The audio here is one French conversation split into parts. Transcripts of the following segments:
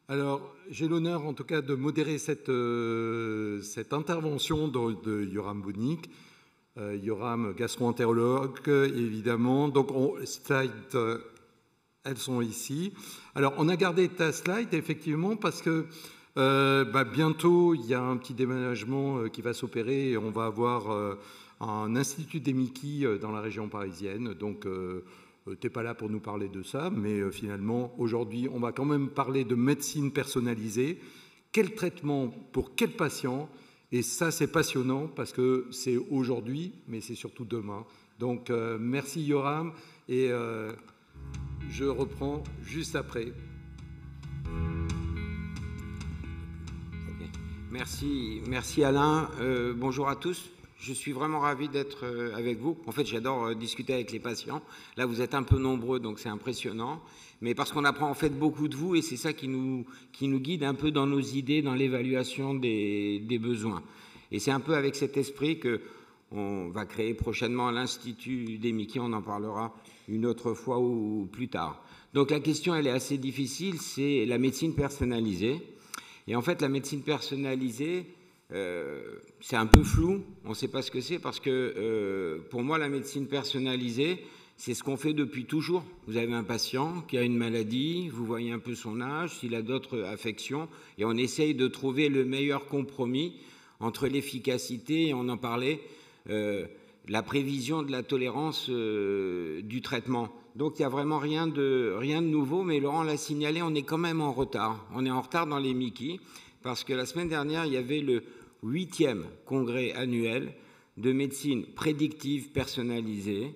Alors, j'ai l'honneur en tout cas de modérer cette intervention de Yoram Bounik. Yoram, gastro-entérologue, évidemment. Donc, slides, elles sont ici. Alors, on a gardé ta slide, effectivement, parce que bientôt, il y a un petit déménagement qui va s'opérer et on va avoir un institut des Mickey dans la région parisienne. Donc, tu n'es pas là pour nous parler de ça, mais finalement, aujourd'hui, on va quand même parler de médecine personnalisée. Quel traitement pour quel patient? Et ça, c'est passionnant parce que c'est aujourd'hui, mais c'est surtout demain. Donc, merci Yoram, et je reprends juste après. Merci Alain. Bonjour à tous. Je suis vraiment ravi d'être avec vous. En fait, j'adore discuter avec les patients. Là, vous êtes un peu nombreux, donc c'est impressionnant. Mais parce qu'on apprend en fait beaucoup de vous, et c'est ça qui nous guide un peu dans nos idées, dans l'évaluation des besoins. Et c'est un peu avec cet esprit qu'on va créer prochainement l'Institut des Mickey. On en parlera une autre fois ou plus tard. Donc la question, elle est assez difficile, c'est la médecine personnalisée. Et en fait, la médecine personnalisée, c'est un peu flou, on ne sait pas ce que c'est, parce que pour moi, la médecine personnalisée, c'est ce qu'on fait depuis toujours. Vous avez un patient qui a une maladie, vous voyez un peu son âge, s'il a d'autres affections, et on essaye de trouver le meilleur compromis entre l'efficacité, et on en parlait, la prévision de la tolérance du traitement. Donc il n'y a vraiment rien de nouveau, mais Laurent l'a signalé, on est quand même en retard. On est en retard dans les Mickey, parce que la semaine dernière, il y avait le 8e congrès annuel de médecine prédictive personnalisée,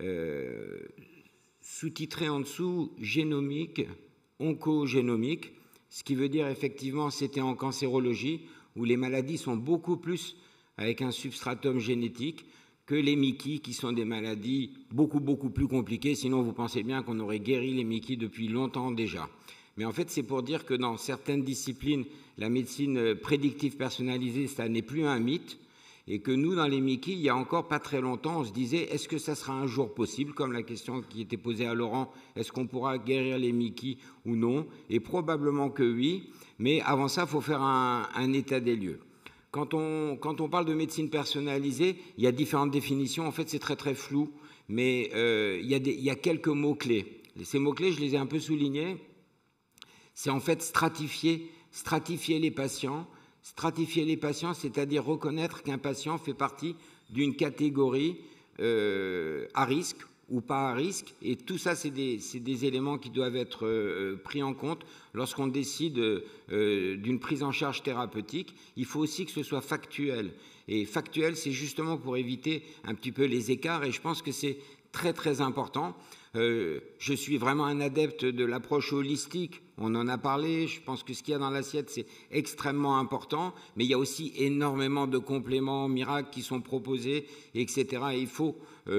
sous-titré en dessous génomique, oncogénomique, ce qui veut dire effectivement c'était en cancérologie, où les maladies sont beaucoup plus avec un substratum génétique que les Mickey, qui sont des maladies beaucoup plus compliquées. Sinon, vous pensez bien qu'on aurait guéri les Mickey depuis longtemps déjà. Mais en fait, c'est pour dire que dans certaines disciplines, la médecine prédictive personnalisée, ça n'est plus un mythe, et que nous, dans les Mickey, il y a encore pas très longtemps, on se disait, est-ce que ça sera un jour possible, comme la question qui était posée à Laurent, est-ce qu'on pourra guérir les Mickey ou non? Et probablement que oui, mais avant ça, il faut faire un état des lieux. Quand on parle de médecine personnalisée, il y a différentes définitions. En fait, c'est très flou, mais il y a quelques mots-clés. Ces mots-clés, je les ai un peu soulignés. C'est en fait stratifier les patients. Stratifier les patients, c'est-à-dire reconnaître qu'un patient fait partie d'une catégorie à risque ou pas à risque. Et tout ça, c'est des éléments qui doivent être pris en compte lorsqu'on décide d'une prise en charge thérapeutique. Il faut aussi que ce soit factuel. Et factuel, c'est justement pour éviter un petit peu les écarts. Et je pense que c'est très important. Je suis vraiment un adepte de l'approche holistique. On en a parlé. Je pense que ce qu'il y a dans l'assiette, c'est extrêmement important. Mais il y a aussi énormément de compléments miracles qui sont proposés, etc. Et il faut...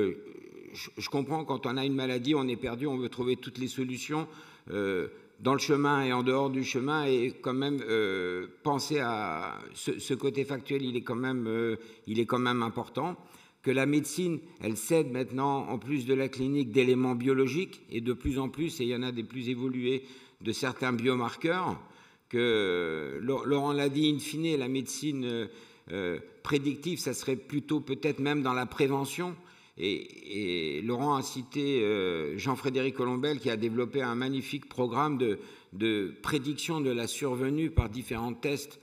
je comprends, quand on a une maladie, on est perdu, on veut trouver toutes les solutions dans le chemin et en dehors du chemin, et quand même penser à ce côté factuel, il est quand même important. Que la médecine, elle cède maintenant, en plus de la clinique, d'éléments biologiques, et de plus en plus, et il y en a des plus évolués, de certains biomarqueurs, que Laurent l'a dit, in fine, la médecine prédictive, ça serait plutôt peut-être même dans la prévention. Et Laurent a cité Jean-Frédéric Colombel, qui a développé un magnifique programme de prédiction de la survenue par différents tests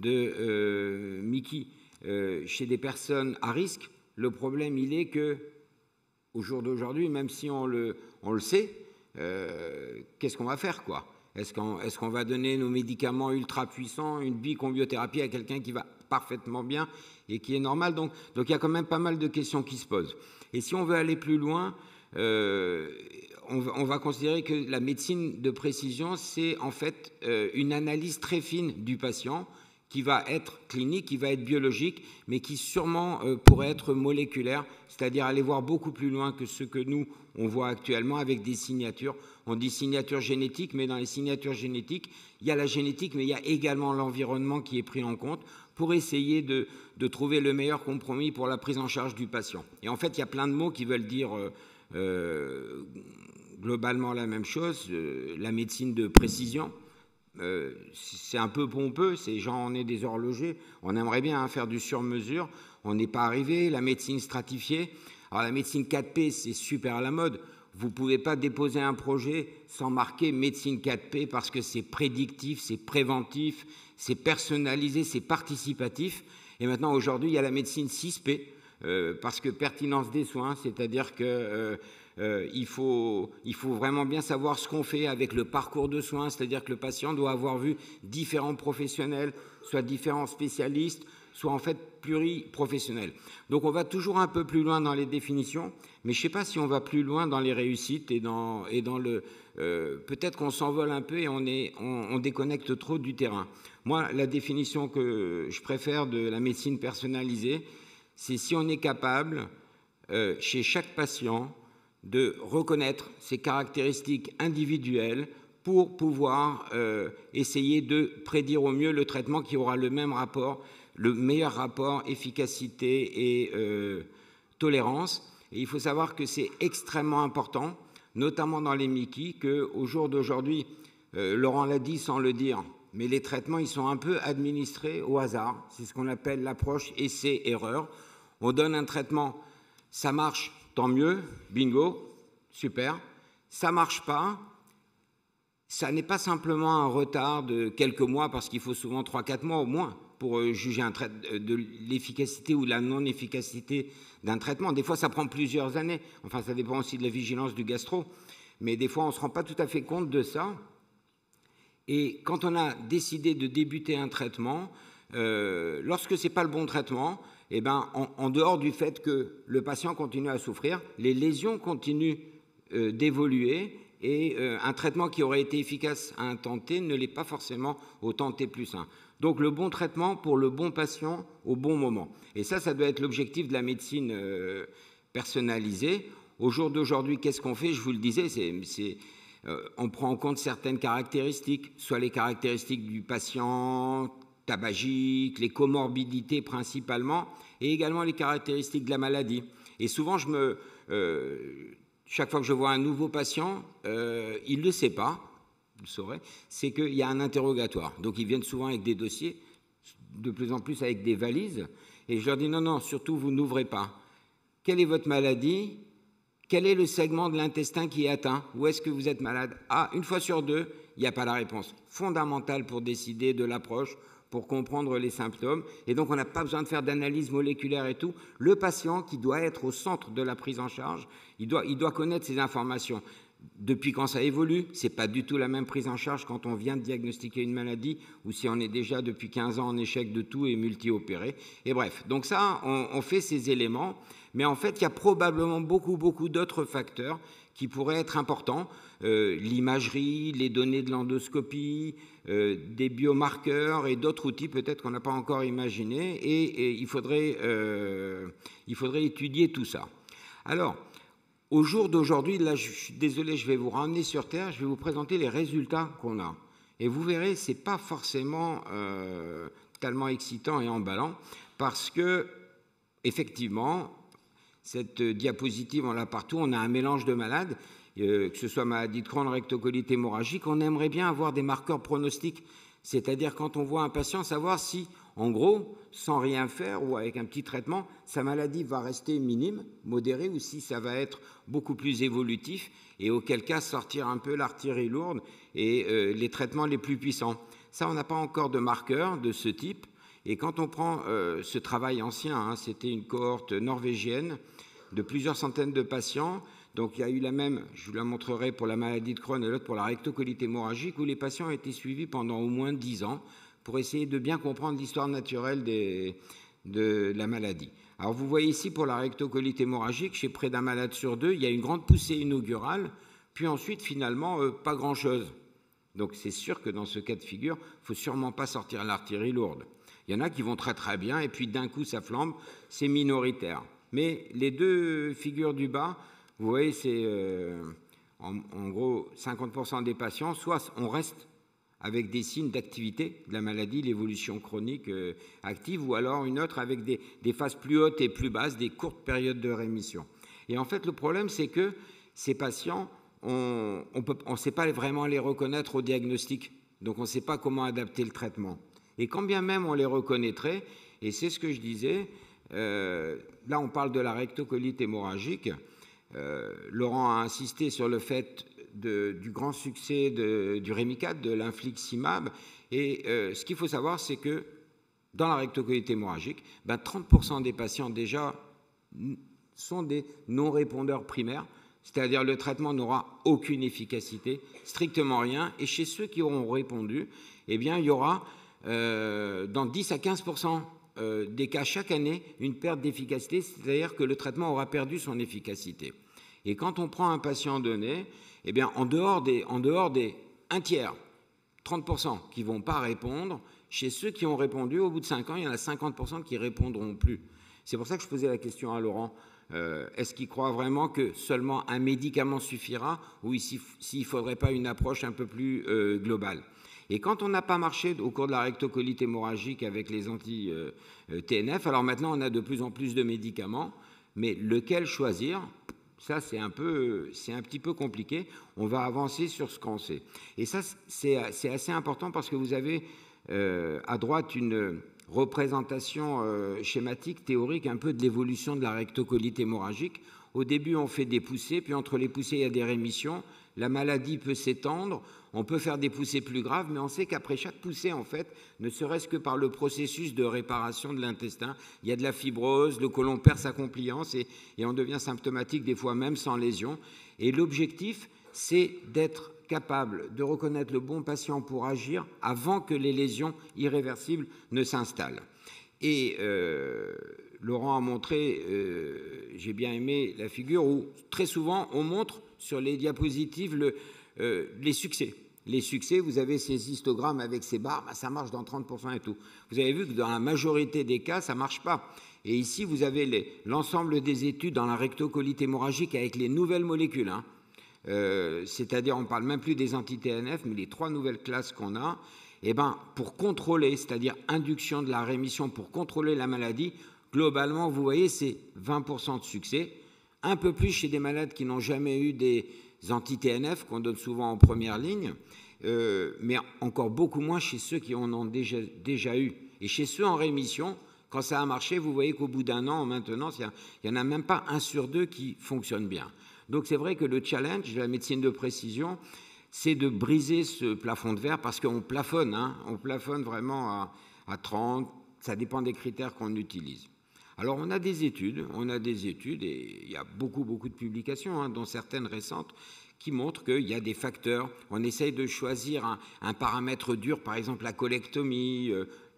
de Mickey chez des personnes à risque. Le problème, il est que, au jour d'aujourd'hui, même si on le sait, qu'est-ce qu'on va faire, quoi? Est-ce qu'on va donner nos médicaments ultra puissants, une bicombiothérapie à quelqu'un qui va parfaitement bien et qui est normal? Donc il y a quand même pas mal de questions qui se posent. Et si on veut aller plus loin, on va considérer que la médecine de précision, c'est en fait une analyse très fine du patient, qui va être clinique, qui va être biologique, mais qui sûrement pourrait être moléculaire, c'est-à-dire aller voir beaucoup plus loin que ce que nous, on voit actuellement avec des signatures. On dit signatures génétiques, mais dans les signatures génétiques, il y a la génétique, mais il y a également l'environnement qui est pris en compte pour essayer de trouver le meilleur compromis pour la prise en charge du patient. Et en fait, il y a plein de mots qui veulent dire globalement la même chose, la médecine de précision, c'est un peu pompeux, ces gens, on est des horlogers, on aimerait bien faire du sur-mesure, on n'est pas arrivé, la médecine stratifiée. Alors la médecine 4P, c'est super à la mode. Vous ne pouvez pas déposer un projet sans marquer médecine 4P parce que c'est prédictif, c'est préventif, c'est personnalisé, c'est participatif. Et maintenant, aujourd'hui, il y a la médecine 6P parce que pertinence des soins, c'est-à-dire que il faut vraiment bien savoir ce qu'on fait avec le parcours de soins, c'est-à-dire que le patient doit avoir vu différents professionnels, soit différents spécialistes, soit en fait pluriprofessionnels. Donc on va toujours un peu plus loin dans les définitions, mais je ne sais pas si on va plus loin dans les réussites et dans le... peut-être qu'on s'envole un peu et on déconnecte trop du terrain. Moi, la définition que je préfère de la médecine personnalisée, c'est si on est capable, chez chaque patient, de reconnaître ses caractéristiques individuelles pour pouvoir essayer de prédire au mieux le traitement qui aura le même rapport, le meilleur rapport efficacité et tolérance. Et il faut savoir que c'est extrêmement important, notamment dans les MICI, qu'au jour d'aujourd'hui, Laurent l'a dit sans le dire, mais les traitements, ils sont un peu administrés au hasard. C'est ce qu'on appelle l'approche essai-erreur. On donne un traitement, ça marche, tant mieux, bingo, super. Ça ne marche pas, ça n'est pas simplement un retard de quelques mois, parce qu'il faut souvent 3-4 mois au moins pour juger de l'efficacité ou la non-efficacité d'un traitement. Des fois, ça prend plusieurs années. Enfin, ça dépend aussi de la vigilance du gastro. Mais des fois, on ne se rend pas tout à fait compte de ça. Et quand on a décidé de débuter un traitement, lorsque ce n'est pas le bon traitement, eh ben, en dehors du fait que le patient continue à souffrir, les lésions continuent d'évoluer et un traitement qui aurait été efficace à un temps T ne l'est pas forcément au temps T+1. Donc le bon traitement pour le bon patient au bon moment. Et ça doit être l'objectif de la médecine personnalisée. Au jour d'aujourd'hui, qu'est-ce qu'on fait? Je vous le disais, on prend en compte certaines caractéristiques, soit les caractéristiques du patient tabagique, les comorbidités principalement, et également les caractéristiques de la maladie. Et souvent, chaque fois que je vois un nouveau patient, il ne le sait pas, vous le saurez, c'est qu'il y a un interrogatoire. Donc, ils viennent souvent avec des dossiers, de plus en plus avec des valises, et je leur dis non, surtout, vous n'ouvrez pas. Quelle est votre maladie? Quel est le segment de l'intestin qui est atteint? Où est-ce que vous êtes malade? Ah, une fois sur deux, il n'y a pas la réponse. Fondamentale pour décider de l'approche, pour comprendre les symptômes. Et donc, on n'a pas besoin de faire d'analyse moléculaire et tout. Le patient, qui doit être au centre de la prise en charge, il doit connaître ces informations. Depuis quand ça évolue, ce n'est pas du tout la même prise en charge quand on vient de diagnostiquer une maladie ou si on est déjà depuis 15 ans en échec de tout et multi-opéré. Et bref, donc ça, on fait ces éléments. Mais en fait, il y a probablement beaucoup d'autres facteurs qui pourraient être importants. L'imagerie, les données de l'endoscopie, des biomarqueurs et d'autres outils peut-être qu'on n'a pas encore imaginés. Et il faudrait étudier tout ça. Alors, au jour d'aujourd'hui, là, je suis désolé, je vais vous ramener sur Terre, je vais vous présenter les résultats qu'on a. Et vous verrez, ce n'est pas forcément tellement excitant et emballant, parce que, effectivement, cette diapositive, on l'a partout, on a un mélange de malades, que ce soit maladie de Crohn, rectocolite hémorragique, on aimerait bien avoir des marqueurs pronostiques, c'est-à-dire quand on voit un patient, savoir si, en gros, sans rien faire ou avec un petit traitement, sa maladie va rester minime, modérée, ou si ça va être beaucoup plus évolutif, et auquel cas sortir un peu l'artillerie lourde et les traitements les plus puissants. Ça, on n'a pas encore de marqueurs de ce type. Et quand on prend ce travail ancien, c'était une cohorte norvégienne de plusieurs centaines de patients. Donc il y a eu la même, je vous la montrerai pour la maladie de Crohn et l'autre pour la rectocolite hémorragique, où les patients ont été suivis pendant au moins 10 ans pour essayer de bien comprendre l'histoire naturelle de la maladie. Alors vous voyez ici pour la rectocolite hémorragique, chez près d'un malade sur deux, il y a une grande poussée inaugurale, puis ensuite finalement pas grand-chose. Donc c'est sûr que dans ce cas de figure, il ne faut sûrement pas sortir l'artillerie lourde. Il y en a qui vont très bien et puis d'un coup ça flambe, c'est minoritaire. Mais les deux figures du bas, vous voyez, c'est en gros 50% des patients, soit on reste avec des signes d'activité de la maladie, l'évolution chronique active, ou alors une autre avec des phases plus hautes et plus basses, des courtes périodes de rémission. Et en fait, le problème, c'est que ces patients, on ne sait pas vraiment les reconnaître au diagnostic. Donc on ne sait pas comment adapter le traitement. Et quand bien même on les reconnaîtrait, et c'est ce que je disais, là on parle de la rectocolite hémorragique. Laurent a insisté sur le fait du grand succès du Rémicade, de l'infliximab. Et ce qu'il faut savoir, c'est que dans la rectocolite hémorragique, 30% des patients déjà sont des non-répondeurs primaires, c'est-à-dire le traitement n'aura aucune efficacité, strictement rien. Et chez ceux qui auront répondu, eh bien, il y aura dans 10 à 15% des cas chaque année une perte d'efficacité, c'est-à-dire que le traitement aura perdu son efficacité. Et quand on prend un patient donné, eh bien, en dehors des 1 tiers, 30% qui ne vont pas répondre, chez ceux qui ont répondu, au bout de 5 ans, il y en a 50% qui ne répondront plus. C'est pour ça que je posais la question à Laurent. Est-ce qu'il croit vraiment que seulement un médicament suffira ou s'il ne faudrait pas une approche un peu plus globale? Et quand on n'a pas marché au cours de la rectocolite hémorragique avec les anti-TNF, alors maintenant on a de plus en plus de médicaments, mais lequel choisir? Ça, c'est un petit peu compliqué. On va avancer sur ce qu'on sait. Et ça, c'est assez important parce que vous avez à droite une représentation schématique, théorique, un peu de l'évolution de la rectocolite hémorragique. Au début, on fait des poussées, puis entre les poussées, il y a des rémissions. La maladie peut s'étendre, on peut faire des poussées plus graves, mais on sait qu'après chaque poussée, en fait, ne serait-ce que par le processus de réparation de l'intestin, il y a de la fibrose, le côlon perd sa compliance et on devient symptomatique des fois même sans lésion. Et l'objectif, c'est d'être capable de reconnaître le bon patient pour agir avant que les lésions irréversibles ne s'installent. Et Laurent a montré, j'ai bien aimé la figure où très souvent on montre sur les diapositives les succès. Les succès, vous avez ces histogrammes avec ces barres, ça marche dans 30% et tout. Vous avez vu que dans la majorité des cas, ça ne marche pas. Et ici, vous avez l'ensemble des études dans la rectocolite hémorragique avec les nouvelles molécules. C'est-à-dire, on ne parle même plus des anti-TNF, mais les 3 nouvelles classes qu'on a, eh ben, pour contrôler, c'est-à-dire induction de la rémission, pour contrôler la maladie, globalement, vous voyez, c'est 20% de succès, un peu plus chez des malades qui n'ont jamais eu des anti-TNF, qu'on donne souvent en première ligne, mais encore beaucoup moins chez ceux qui en ont déjà eu. Et chez ceux en rémission, quand ça a marché, vous voyez qu'au bout d'un an, en maintenance, il n'y en a même pas 1 sur 2 qui fonctionne bien. Donc c'est vrai que le challenge de la médecine de précision, c'est de briser ce plafond de verre parce qu'on plafonne, on plafonne vraiment à 30, ça dépend des critères qu'on utilise. Alors on a des études et il y a beaucoup de publications, dont certaines récentes, qui montrent qu'il y a des facteurs. On essaye de choisir un paramètre dur, par exemple la colectomie,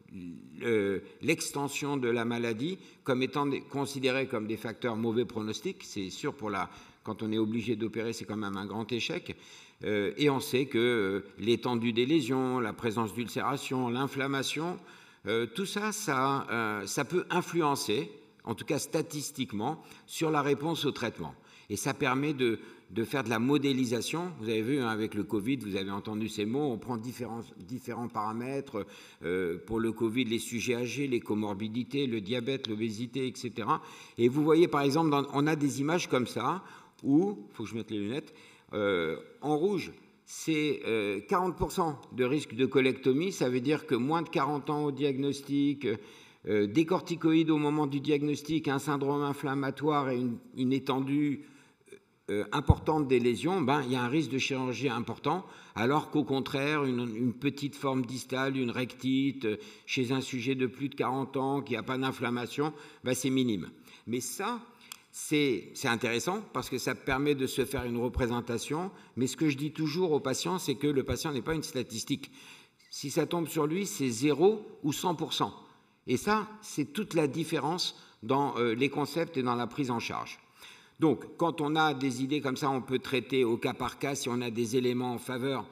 l'extension de la maladie, comme étant considérés comme des facteurs mauvais pronostics. C'est sûr, quand on est obligé d'opérer, c'est quand même un grand échec. Et on sait que l'étendue des lésions, la présence d'ulcération, l'inflammation, tout ça, ça peut influencer, en tout cas statistiquement, sur la réponse au traitement. Et ça permet de faire de la modélisation. Vous avez vu, avec le Covid, vous avez entendu ces mots, on prend différents paramètres. Pour le Covid, les sujets âgés, les comorbidités, le diabète, l'obésité, etc. Et vous voyez, par exemple, on a des images comme ça, où, il faut que je mette les lunettes, en rouge, c'est 40% de risque de colectomie, ça veut dire que moins de 40 ans au diagnostic, des corticoïdes au moment du diagnostic, un syndrome inflammatoire et une étendue importante des lésions, il y a un risque de chirurgie important, alors qu'au contraire, une petite forme distale, une rectite, chez un sujet de plus de 40 ans qui n'a pas d'inflammation, c'est minime. Mais ça, c'est intéressant parce que ça permet de se faire une représentation, mais ce que je dis toujours aux patients, c'est que le patient n'est pas une statistique. Si ça tombe sur lui, c'est 0 ou 100%. Et ça, c'est toute la différence dans les concepts et dans la prise en charge. Donc, quand on a des idées comme ça, on peut traiter au cas par cas si on a des éléments en faveur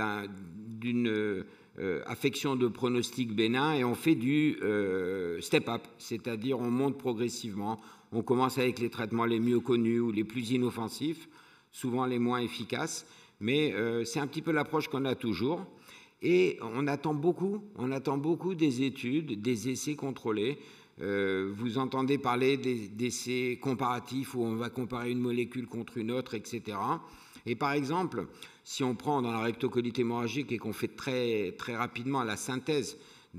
d'une affection de pronostic bénin, et on fait du step-up, c'est-à-dire on monte progressivement. On commence avec les traitements les mieux connus ou les plus inoffensifs, souvent les moins efficaces, mais c'est un petit peu l'approche qu'on a toujours. Et on attend beaucoup des études, des essais contrôlés. Vous entendez parler d'essais comparatifs où on va comparer une molécule contre une autre, etc. Et par exemple, si on prend dans la rectocolite hémorragique et qu'on fait très, très rapidement la synthèse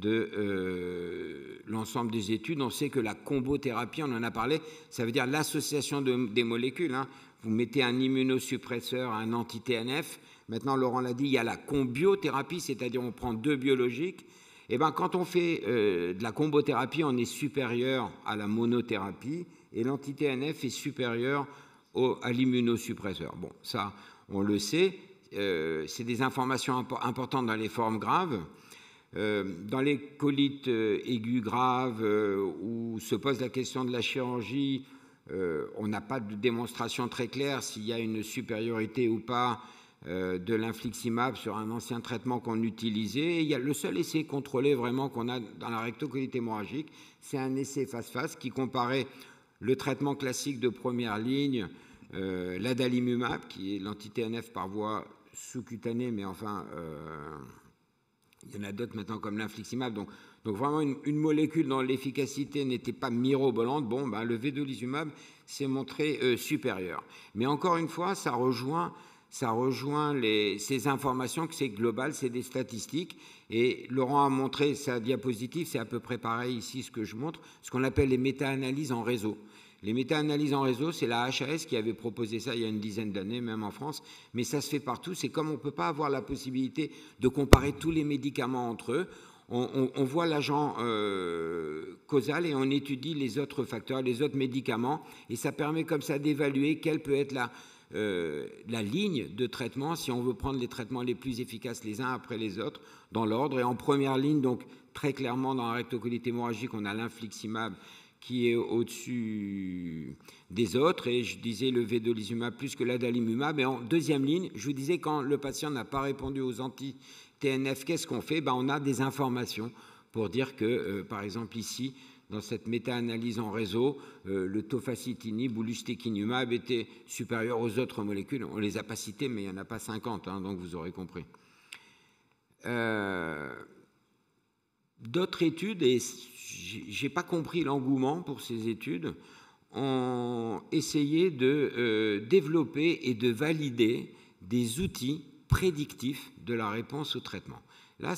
de l'ensemble des études, on sait que la combothérapie, on en a parlé, ça veut dire l'association des molécules. Hein. Vous mettez un immunosuppresseur, un anti-TNF. Maintenant, Laurent l'a dit, il y a la combiothérapie, c'est-à-dire on prend 2 biologiques. Et bien, quand on fait de la combothérapie, on est supérieur à la monothérapie et l'anti-TNF est supérieur à l'immunosuppresseur. Bon, ça, on le sait. C'est des informations importantes dans les formes graves. Dans les colites aiguës graves où se pose la question de la chirurgie, on n'a pas de démonstration très claire s'il y a une supériorité ou pas de l'infliximab sur un ancien traitement qu'on utilisait. Et il y a le seul essai contrôlé vraiment qu'on a dans la rectocolite hémorragique, c'est un essai face-face qui comparait le traitement classique de première ligne, l'adalimumab, qui est l'anti-TNF par voie sous-cutanée, mais enfin, il y en a d'autres maintenant comme l'infliximab. Donc vraiment une molécule dont l'efficacité n'était pas mirobolante. Bon, ben, le vedolizumab s'est montré supérieur. Mais encore une fois, ça rejoint ces informations que c'est global, c'est des statistiques. Et Laurent a montré sa diapositive, c'est à peu près pareil ici ce que je montre, ce qu'on appelle les méta-analyses en réseau. Les méta-analyses en réseau, c'est la HAS qui avait proposé ça il y a une dizaine d'années, même en France, mais ça se fait partout. C'est comme on ne peut pas avoir la possibilité de comparer tous les médicaments entre eux. On voit l'agent causal et on étudie les autres facteurs, les autres médicaments, et ça permet comme ça d'évaluer quelle peut être la ligne de traitement si on veut prendre les traitements les plus efficaces les uns après les autres dans l'ordre. Et en première ligne, donc très clairement dans la rectocolite hémorragique, on a l'infliximab qui est au-dessus des autres, et je disais le vedolizumab plus que l'adalimumab. Et en deuxième ligne, je vous disais quand le patient n'a pas répondu aux anti-TNF, qu'est-ce qu'on fait? On a des informations pour dire que, par exemple ici, dans cette méta-analyse en réseau, le tofacitinib ou l'ustekinumab était supérieur aux autres molécules. On ne les a pas citées, mais il n'y en a pas 50, hein, donc vous aurez compris. D'autres études, et je n'ai pas compris l'engouement pour ces études, ont essayé de développer et de valider des outils prédictifs de la réponse au traitement. Là,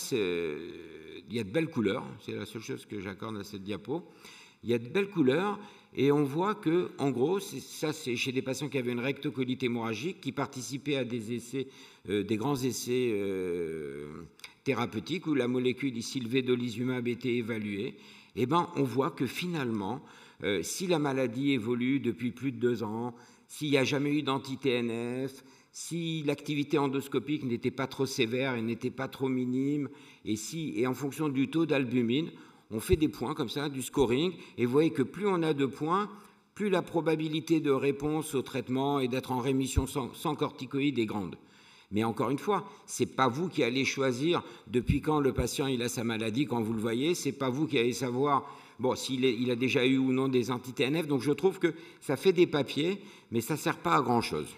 il y a de belles couleurs, c'est la seule chose que j'accorde à cette diapo. Il y a de belles couleurs et on voit que, en gros, c'est chez des patients qui avaient une rectocolite hémorragique, qui participaient à des essais, des grands essais thérapeutiques où la molécule ici, le vedolizumab, était évaluée. Eh bien, on voit que finalement, si la maladie évolue depuis plus de 2 ans, s'il n'y a jamais eu d'anti-TNF, si l'activité endoscopique n'était pas trop sévère et n'était pas trop minime, et en fonction du taux d'albumine, on fait des points comme ça, du scoring, et vous voyez que plus on a de points, plus la probabilité de réponse au traitement et d'être en rémission sans corticoïdes est grande. Mais encore une fois, ce n'est pas vous qui allez choisir depuis quand le patient il a sa maladie, quand vous le voyez, ce n'est pas vous qui allez savoir s'il a déjà eu ou non des anti-TNF. Donc je trouve que ça fait des papiers, mais ça ne sert pas à grand-chose.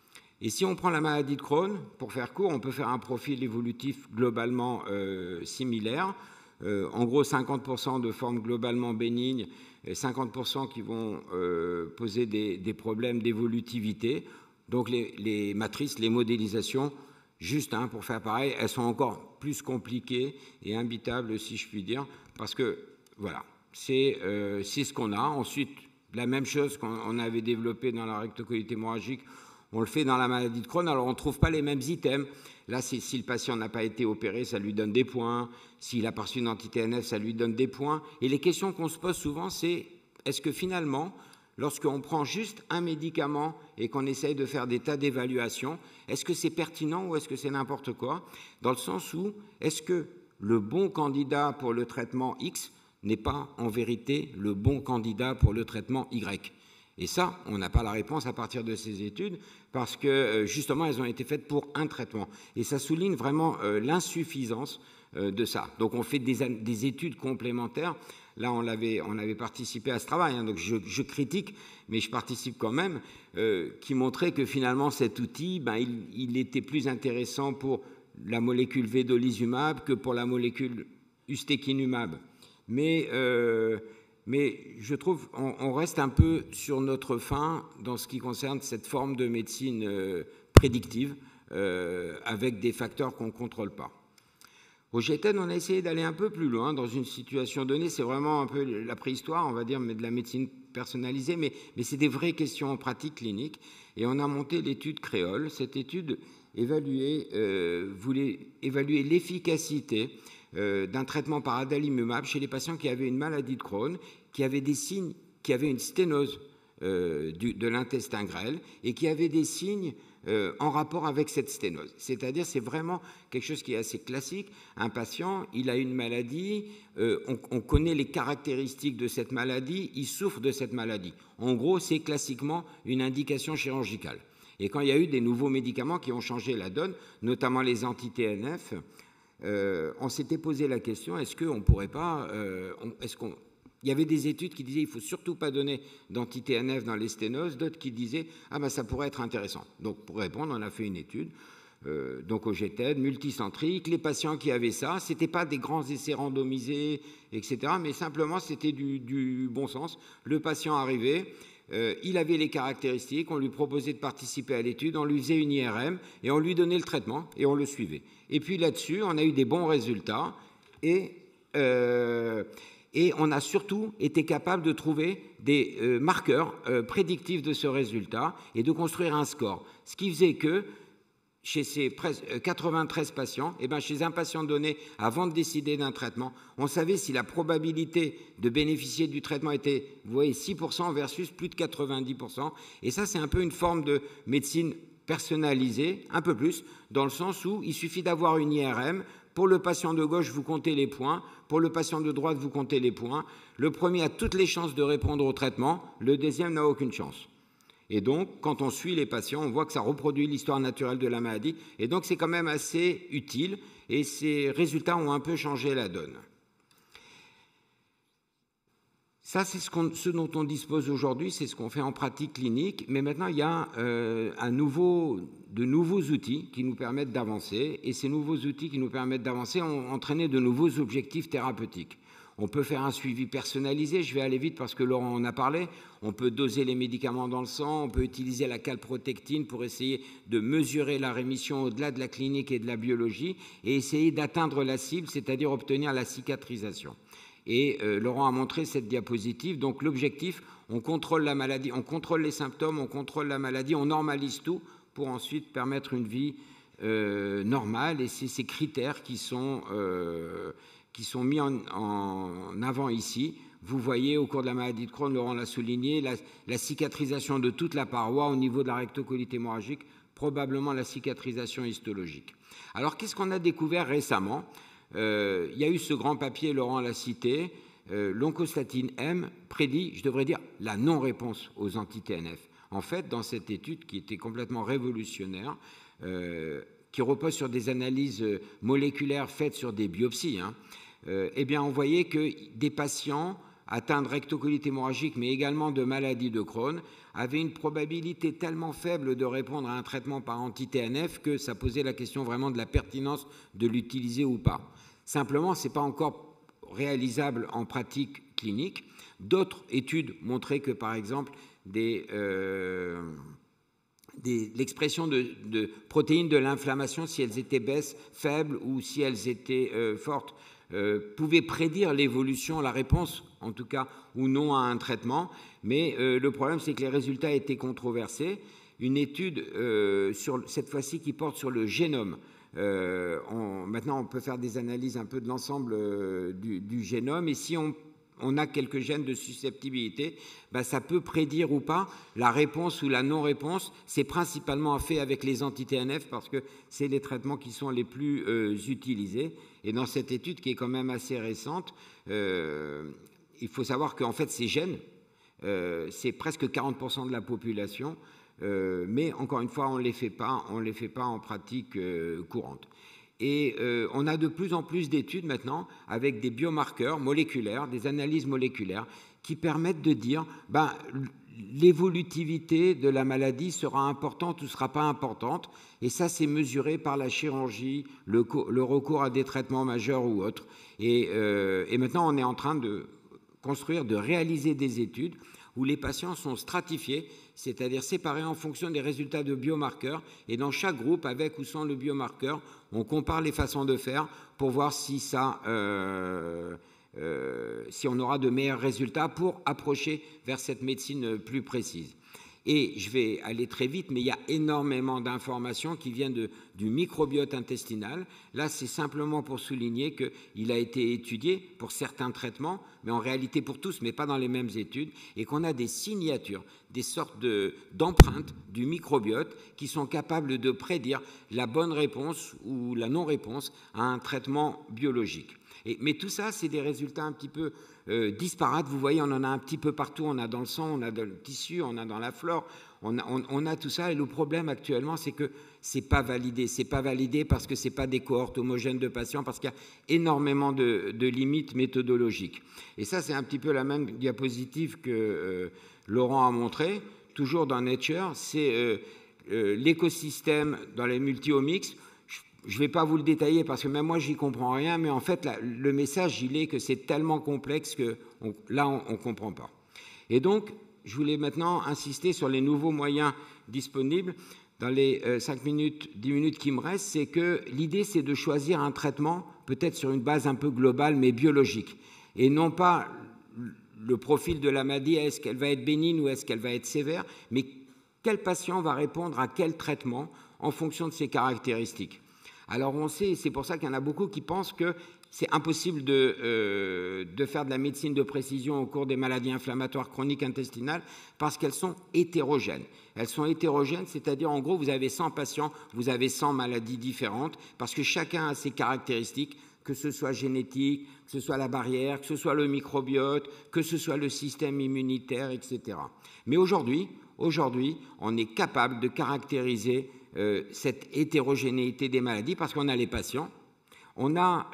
Et si on prend la maladie de Crohn, pour faire court, on peut faire un profil évolutif globalement similaire. En gros, 50% de formes globalement bénignes, et 50% qui vont poser des problèmes d'évolutivité. Donc les matrices, les modélisations, juste pour faire pareil, elles sont encore plus compliquées et imbitables, si je puis dire, parce que voilà, c'est ce qu'on a. Ensuite, la même chose qu'on avait développé dans la rectocolite hémorragique, on le fait dans la maladie de Crohn. Alors on ne trouve pas les mêmes items. Là, si le patient n'a pas été opéré, ça lui donne des points. S'il a reçu une anti-TNF, ça lui donne des points. Et les questions qu'on se pose souvent, c'est est-ce que finalement, lorsqu'on prend juste un médicament et qu'on essaye de faire des tas d'évaluations, est-ce que c'est pertinent ou est-ce que c'est n'importe quoi? Dans le sens où, est-ce que le bon candidat pour le traitement X n'est pas en vérité le bon candidat pour le traitement Y? Et ça, on n'a pas la réponse à partir de ces études parce que justement, elles ont été faites pour un traitement. Et ça souligne vraiment l'insuffisance de ça. Donc on fait des études complémentaires. Là, on avait participé à ce travail, donc je critique, mais je participe quand même, qui montrait que finalement cet outil, il était plus intéressant pour la molécule vedolizumab que pour la molécule ustekinumab. Mais je trouve on reste un peu sur notre faim dans ce qui concerne cette forme de médecine prédictive. avec des facteurs qu'on ne contrôle pas. Au GTN, on a essayé d'aller un peu plus loin dans une situation donnée. C'est vraiment un peu la préhistoire, on va dire, mais de la médecine personnalisée, mais c'est des vraies questions en pratique clinique. Et on a monté l'étude Créole. Cette étude voulait évaluer l'efficacité d'un traitement par adalimumab chez les patients qui avaient une maladie de Crohn, qui avaient des signes, qui avaient une sténose de l'intestin grêle et qui avaient des signes en rapport avec cette sténose. C'est-à-dire, c'est vraiment quelque chose qui est assez classique. Un patient, il a une maladie, on connaît les caractéristiques de cette maladie, il souffre de cette maladie. En gros, c'est classiquement une indication chirurgicale. Et quand il y a eu des nouveaux médicaments qui ont changé la donne, notamment les anti-TNF, on s'était posé la question, est-ce qu'on ne pourrait pas... Il y avait des études qui disaient qu'il ne faut surtout pas donner d'anti-TNF dans les sténoses, d'autres qui disaient ça pourrait être intéressant. Donc pour répondre, on a fait une étude donc au GTN, multicentrique. Les patients qui avaient ça, ce n'étaient pas des grands essais randomisés, etc., mais simplement c'était du bon sens. Le patient arrivait, il avait les caractéristiques, on lui proposait de participer à l'étude, on lui faisait une IRM et on lui donnait le traitement et on le suivait. Et puis là-dessus, on a eu des bons résultats et on a surtout été capable de trouver des marqueurs prédictifs de ce résultat et de construire un score. Ce qui faisait que chez ces 93 patients, chez un patient donné, avant de décider d'un traitement, on savait si la probabilité de bénéficier du traitement était, vous voyez, 6% versus plus de 90%. Et ça, c'est un peu une forme de médecine personnalisée, un peu plus, dans le sens où il suffit d'avoir une IRM. Pour le patient de gauche, vous comptez les points. Pour le patient de droite, vous comptez les points. Le premier a toutes les chances de répondre au traitement. Le deuxième n'a aucune chance. Et donc, quand on suit les patients, on voit que ça reproduit l'histoire naturelle de la maladie. Et donc, c'est quand même assez utile. Et ces résultats ont un peu changé la donne. Ça, c'est ce dont on dispose aujourd'hui, c'est ce qu'on fait en pratique clinique. Mais maintenant, il y a de nouveaux outils qui nous permettent d'avancer. Et ces nouveaux outils qui nous permettent d'avancer ont entraîné de nouveaux objectifs thérapeutiques. On peut faire un suivi personnalisé, je vais aller vite parce que Laurent en a parlé. On peut doser les médicaments dans le sang, on peut utiliser la calprotectine pour essayer de mesurer la rémission au-delà de la clinique et de la biologie et essayer d'atteindre la cible, c'est-à-dire obtenir la cicatrisation. Et Laurent a montré cette diapositive. Donc l'objectif, on contrôle la maladie, on contrôle les symptômes, on contrôle la maladie, on normalise tout pour ensuite permettre une vie normale. Et c'est ces critères qui sont mis en avant ici. Vous voyez, au cours de la maladie de Crohn, Laurent l'a souligné, la cicatrisation de toute la paroi au niveau de la rectocolite hémorragique, probablement la cicatrisation histologique. Alors, qu'est-ce qu'on a découvert récemment ? Il y a eu ce grand papier, Laurent l'a cité, l'oncostatine M prédit, je devrais dire, la non-réponse aux anti-TNF. En fait, dans cette étude qui était complètement révolutionnaire, qui repose sur des analyses moléculaires faites sur des biopsies, on voyait que des patients atteints de rectocolite hémorragique, mais également de maladie de Crohn, avaient une probabilité tellement faible de répondre à un traitement par anti-TNF que ça posait la question vraiment de la pertinence de l'utiliser ou pas. Simplement, ce n'est pas encore réalisable en pratique clinique. D'autres études montraient que, par exemple, l'expression de protéines de l'inflammation, si elles étaient basses, faibles ou si elles étaient fortes, pouvait prédire l'évolution, la réponse en tout cas, ou non à un traitement. Mais le problème, c'est que les résultats étaient controversés. Une étude, cette fois-ci, qui porte sur le génome. Maintenant, on peut faire des analyses un peu de l'ensemble du génome. Et si on a quelques gènes de susceptibilité, ça peut prédire ou pas la réponse ou la non-réponse. C'est principalement fait avec les anti-TNF parce que c'est les traitements qui sont les plus utilisés. Et dans cette étude qui est quand même assez récente, il faut savoir qu'en fait ces gènes, c'est presque 40% de la population, mais encore une fois, on ne les fait pas en pratique courante. Et on a de plus en plus d'études maintenant avec des biomarqueurs moléculaires, des analyses moléculaires qui permettent de dire l'évolutivité de la maladie sera importante ou ne sera pas importante. Et ça, c'est mesuré par la chirurgie, le recours à des traitements majeurs ou autres. Et maintenant, on est en train de réaliser des études. où les patients sont stratifiés, c'est-à-dire séparés en fonction des résultats de biomarqueurs. Et dans chaque groupe, avec ou sans le biomarqueur, on compare les façons de faire pour voir si si on aura de meilleurs résultats pour approcher vers cette médecine plus précise. Et je vais aller très vite, mais il y a énormément d'informations qui viennent du microbiote intestinal. Là, c'est simplement pour souligner qu'il a été étudié pour certains traitements, mais en réalité pour tous, mais pas dans les mêmes études, et qu'on a des signatures, des sortes d'empreintes du microbiote qui sont capables de prédire la bonne réponse ou la non-réponse à un traitement biologique. Mais tout ça, c'est des résultats un petit peu disparates. Vous voyez, on en a un petit peu partout. On a dans le sang, on a dans le tissu, on a dans la flore. On a tout ça. Et le problème actuellement, c'est que ce n'est pas validé. Ce n'est pas validé parce que ce n'est pas des cohortes homogènes de patients, parce qu'il y a énormément de limites méthodologiques. Et ça, c'est un petit peu la même diapositive que Laurent a montré, toujours dans Nature. C'est l'écosystème dans les multi-omics. Je ne vais pas vous le détailler parce que même moi, je n'y comprends rien, mais en fait, le message, il est que c'est tellement complexe que là, on ne comprend pas. Et donc, je voulais maintenant insister sur les nouveaux moyens disponibles. Dans les 5 minutes, 10 minutes qui me restent, c'est que l'idée, c'est de choisir un traitement peut-être sur une base un peu globale, mais biologique, et non pas le profil de la maladie, est-ce qu'elle va être bénigne ou est-ce qu'elle va être sévère, mais quel patient va répondre à quel traitement en fonction de ses caractéristiques. Alors on sait, c'est pour ça qu'il y en a beaucoup qui pensent que c'est impossible de faire de la médecine de précision au cours des maladies inflammatoires chroniques intestinales parce qu'elles sont hétérogènes. Elles sont hétérogènes, c'est-à-dire en gros vous avez 100 patients, vous avez 100 maladies différentes parce que chacun a ses caractéristiques, que ce soit génétique, que ce soit la barrière, que ce soit le microbiote, que ce soit le système immunitaire, etc. Mais aujourd'hui, on est capable de caractériser cette hétérogénéité des maladies parce qu'on a les patients, on a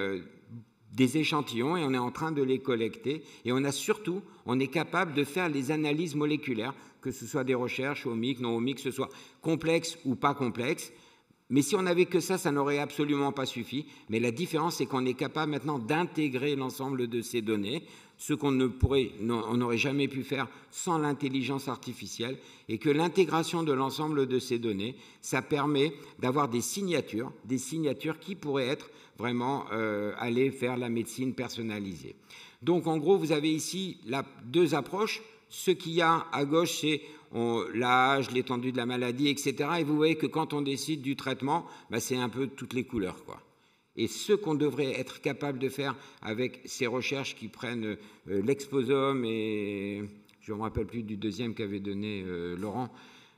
des échantillons et on est en train de les collecter et on est capable de faire les analyses moléculaires, que ce soit des recherches omiques, non omiques, que ce soit complexe ou pas complexe. Mais si on n'avait que ça n'aurait absolument pas suffi. Mais la différence, c'est qu'on est capable maintenant d'intégrer l'ensemble de ces données, ce qu'on n'aurait jamais pu faire sans l'intelligence artificielle, et que l'intégration de l'ensemble de ces données, ça permet d'avoir des signatures qui pourraient être vraiment aller faire la médecine personnalisée. Donc, en gros, vous avez ici deux approches. Ce qu'il y a à gauche, c'est l'âge, l'étendue de la maladie, etc. Et vous voyez que quand on décide du traitement, c'est un peu toutes les couleurs, quoi. Et ce qu'on devrait être capable de faire avec ces recherches qui prennent l'exposome et je ne me rappelle plus du deuxième qu'avait donné Laurent,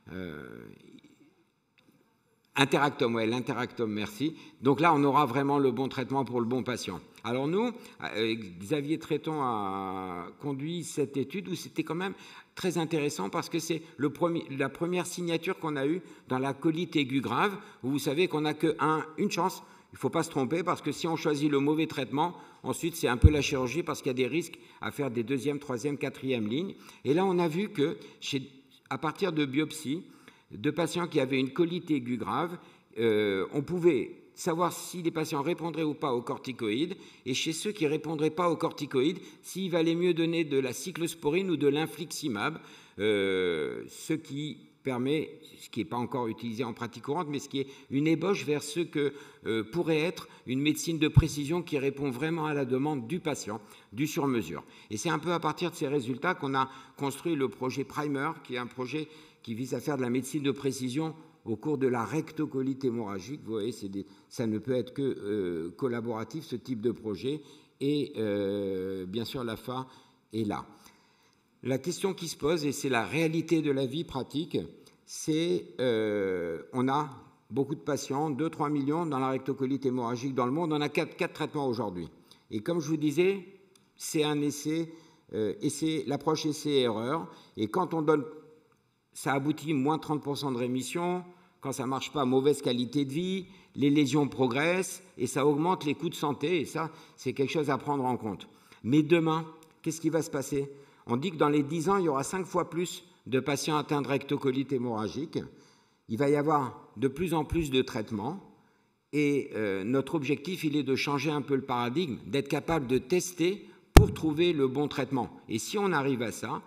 Interactome, ouais, l'Interactome, merci. Donc là, on aura vraiment le bon traitement pour le bon patient. Alors nous, Xavier Tréton a conduit cette étude où c'était quand même très intéressant parce que c'est la première signature qu'on a eue dans la colite aiguë grave, où vous savez qu'on n'a qu'une chance. Il ne faut pas se tromper parce que si on choisit le mauvais traitement, ensuite c'est un peu la chirurgie parce qu'il y a des risques à faire des deuxième, troisième, quatrième lignes. Et là, on a vu que à partir de biopsies, de patients qui avaient une colite aiguë grave, on pouvait savoir si les patients répondraient ou pas aux corticoïdes, et chez ceux qui ne répondraient pas aux corticoïdes, s'il valait mieux donner de la cyclosporine ou de l'infliximab, ce qui permet, ce qui n'est pas encore utilisé en pratique courante, mais ce qui est une ébauche vers ce que pourrait être une médecine de précision qui répond vraiment à la demande du patient, du sur-mesure. Et c'est un peu à partir de ces résultats qu'on a construit le projet Primer, qui est un projet qui vise à faire de la médecine de précision au cours de la rectocolite hémorragique. Vous voyez, ça ne peut être que collaboratif, ce type de projet. Et bien sûr, l'AFA est là. La question qui se pose, et c'est la réalité de la vie pratique, c'est on a beaucoup de patients, 2-3 millions dans la rectocolite hémorragique dans le monde. On a 4 traitements aujourd'hui. Et comme je vous disais, c'est un essai, l'approche essai-erreur. Et quand on donne, ça aboutit moins 30% de rémission. Quand ça ne marche pas, mauvaise qualité de vie, les lésions progressent et ça augmente les coûts de santé. Et ça, c'est quelque chose à prendre en compte. Mais demain, qu'est-ce qui va se passer ? On dit que dans les 10 ans, il y aura 5 fois plus de patients atteints de rectocolite hémorragique. Il va y avoir de plus en plus de traitements. Et notre objectif, il est de changer un peu le paradigme, d'être capable de tester pour trouver le bon traitement. Et si on arrive à ça,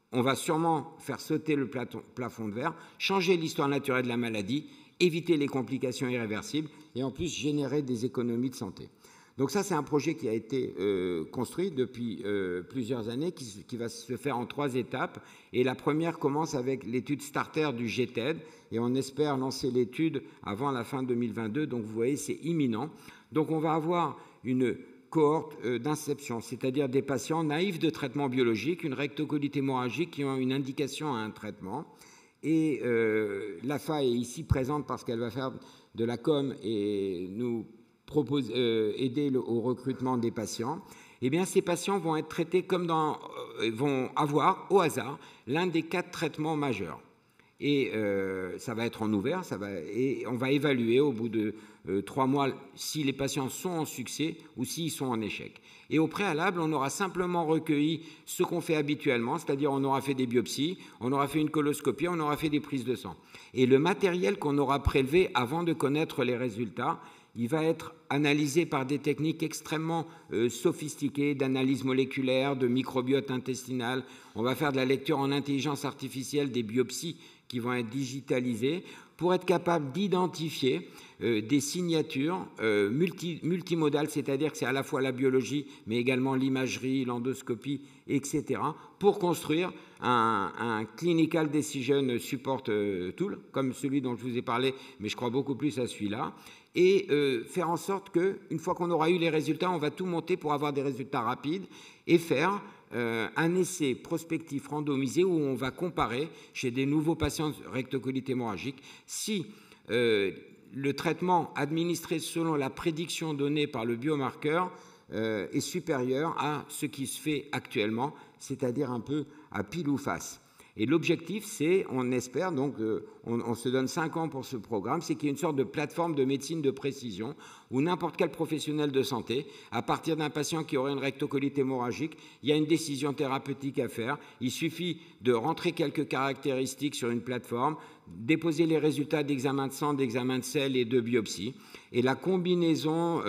on va sûrement faire sauter le plafond de verre, changer l'histoire naturelle de la maladie, éviter les complications irréversibles et en plus générer des économies de santé. Donc ça, c'est un projet qui a été construit depuis plusieurs années, qui va se faire en 3 étapes. Et la première commence avec l'étude starter du GTED, et on espère lancer l'étude avant la fin 2022. Donc vous voyez, c'est imminent. Donc on va avoir une cohorte d'inception, c'est-à-dire des patients naïfs de traitement biologique, une rectocolite hémorragique qui ont une indication à un traitement. Et l'AFA est ici présente parce qu'elle va faire de la com et nous propose aider au recrutement des patients. Eh bien, ces patients vont être traités comme vont avoir au hasard l'un des 4 traitements majeurs. Et ça va être en ouvert, et on va évaluer au bout de 3 mois si les patients sont en succès ou s'ils sont en échec. Et au préalable, on aura simplement recueilli ce qu'on fait habituellement, c'est-à-dire on aura fait des biopsies, on aura fait une coloscopie, on aura fait des prises de sang. Et le matériel qu'on aura prélevé avant de connaître les résultats, il va être analysé par des techniques extrêmement sophistiquées d'analyse moléculaire, de microbiote intestinal. On va faire de la lecture en intelligence artificielle des biopsies qui vont être digitalisées pour être capable d'identifier des signatures multimodales, c'est-à-dire que c'est à la fois la biologie, mais également l'imagerie, l'endoscopie, etc., pour construire un Clinical Decision Support Tool, comme celui dont je vous ai parlé, mais je crois beaucoup plus à celui-là, et faire en sorte qu'une fois qu'on aura eu les résultats, on va tout monter pour avoir des résultats rapides et faire un essai prospectif randomisé où on va comparer chez des nouveaux patients rectocolite hémorragique si le traitement administré selon la prédiction donnée par le biomarqueur est supérieur à ce qui se fait actuellement, c'est-à-dire un peu à pile ou face. Et l'objectif, c'est, on espère, donc on se donne 5 ans pour ce programme, c'est qu'il y ait une sorte de plateforme de médecine de précision où n'importe quel professionnel de santé, à partir d'un patient qui aurait une rectocolite hémorragique, il y a une décision thérapeutique à faire. Il suffit de rentrer quelques caractéristiques sur une plateforme, déposer les résultats d'examen de sang, d'examen de sel et de biopsie. Et la combinaison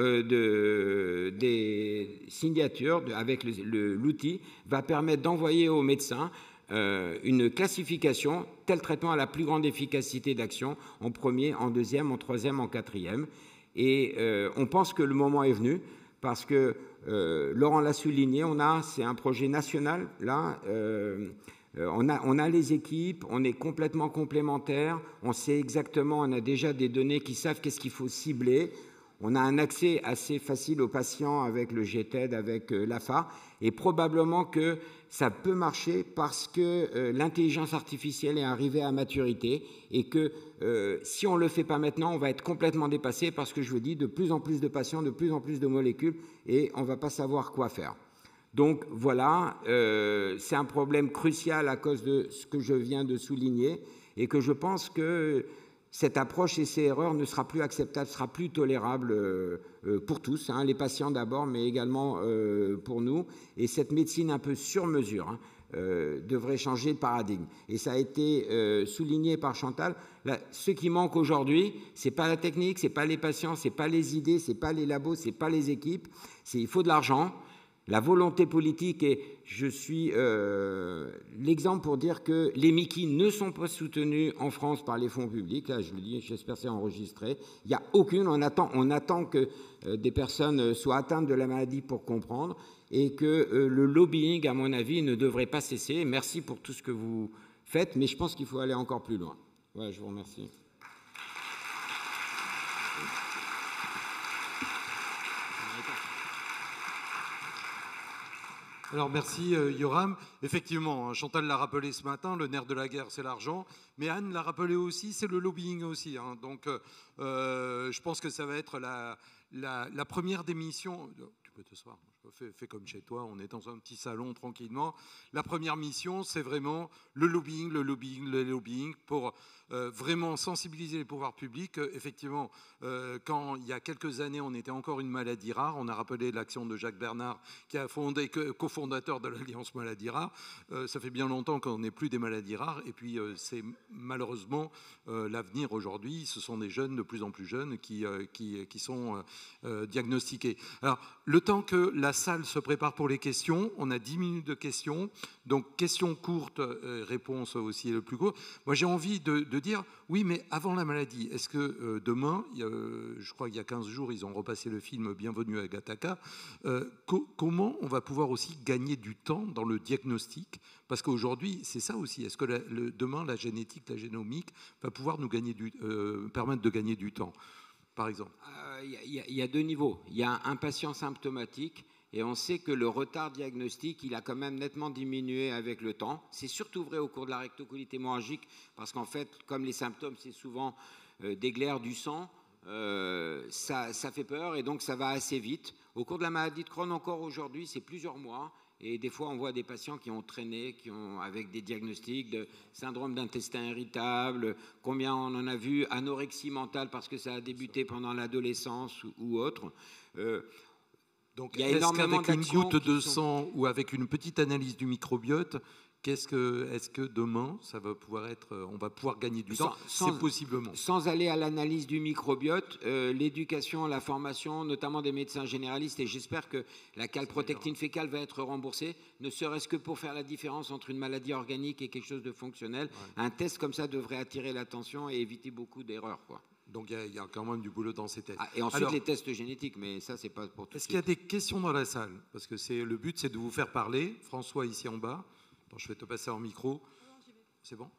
des signatures avec l'outil va permettre d'envoyer au médecin une classification, tel traitement a la plus grande efficacité d'action en premier, en deuxième, en troisième, en quatrième. Et on pense que le moment est venu parce que Laurent l'a souligné, c'est un projet national là. On a les équipes, on est complètement complémentaires, on sait exactement, on a déjà des données qui savent qu'est-ce qu'il faut cibler. On a un accès assez facile aux patients avec le GTED, avec l'AFA, et probablement que ça peut marcher parce que l'intelligence artificielle est arrivée à maturité et que si on ne le fait pas maintenant, on va être complètement dépassé parce que je vous dis, de plus en plus de patients, de plus en plus de molécules et on ne va pas savoir quoi faire. Donc voilà, c'est un problème crucial à cause de ce que je viens de souligner et que je pense que cette approche et ces erreurs ne sera plus acceptable, ne sera plus tolérable pour tous, hein, les patients d'abord, mais également pour nous. Et cette médecine un peu sur mesure devrait changer de paradigme. Et ça a été souligné par Chantal. Là, ce qui manque aujourd'hui, ce n'est pas la technique, ce n'est pas les patients, ce n'est pas les idées, ce n'est pas les labos, ce n'est pas les équipes. Il faut de l'argent. La volonté politique, et je suis l'exemple pour dire que les MICI ne sont pas soutenus en France par les fonds publics. Là, je le dis, j'espère que c'est enregistré. Il n'y a aucune. On attend que des personnes soient atteintes de la maladie pour comprendre et que le lobbying, à mon avis, ne devrait pas cesser. Merci pour tout ce que vous faites, mais je pense qu'il faut aller encore plus loin. Ouais, je vous remercie. Alors merci Yoram. Effectivement, Chantal l'a rappelé ce matin, le nerf de la guerre c'est l'argent, mais Anne l'a rappelé aussi, c'est le lobbying aussi. Hein. Donc je pense que ça va être la première des missions. Tu peux t'asseoir, fais comme chez toi, on est dans un petit salon tranquillement. La première mission, c'est vraiment le lobbying pour vraiment sensibiliser les pouvoirs publics. Effectivement, quand il y a quelques années, on était encore une maladie rare, on a rappelé l'action de Jacques Bernard, qui a cofondateur de l'Alliance Maladies Rares. Ça fait bien longtemps qu'on n'est plus des maladies rares, et puis c'est malheureusement l'avenir aujourd'hui. Ce sont des jeunes, de plus en plus jeunes, qui sont diagnostiqués. Alors, le temps que la salle se prépare pour les questions. On a 10 minutes de questions. Donc, questions courtes, réponse aussi le plus court. Moi, j'ai envie de dire, oui, mais avant la maladie, est-ce que demain, je crois qu'il y a 15 jours, ils ont repassé le film Bienvenue à Gattaca, comment on va pouvoir aussi gagner du temps dans le diagnostic? Parce qu'aujourd'hui, c'est ça aussi. Est-ce que demain, la génétique, la génomique va pouvoir nous permettre de gagner du temps, par exemple? Il y a deux niveaux. Il y a un patient symptomatique et on sait que le retard diagnostique, il a quand même nettement diminué avec le temps. C'est surtout vrai au cours de la rectocolite hémorragique parce qu'en fait, comme les symptômes, c'est souvent des glaires du sang, ça fait peur et donc ça va assez vite. Au cours de la maladie de Crohn, encore aujourd'hui, c'est plusieurs mois. Et des fois, on voit des patients qui ont traîné, avec des diagnostics de syndrome d'intestin irritable, combien on en a vu, anorexie mentale parce que ça a débuté pendant l'adolescence ou autre. Donc, est-ce qu'avec une goutte de sang ou avec une petite analyse du microbiote, est-ce que demain, on va pouvoir gagner du temps? C'est possiblement. Sans aller à l'analyse du microbiote, l'éducation, la formation, notamment des médecins généralistes, et j'espère que la calprotectine fécale va être remboursée, ne serait-ce que pour faire la différence entre une maladie organique et quelque chose de fonctionnel. Ouais. Un test comme ça devrait attirer l'attention et éviter beaucoup d'erreurs, quoi. Donc il y a quand même du boulot dans ces tests. Et ensuite, les tests génétiques, mais ça, c'est pas pour tout de suite. Est-ce qu'il y a des questions dans la salle? Parce que le but, c'est de vous faire parler. François, ici en bas. Attends, je vais te passer en micro. C'est bon?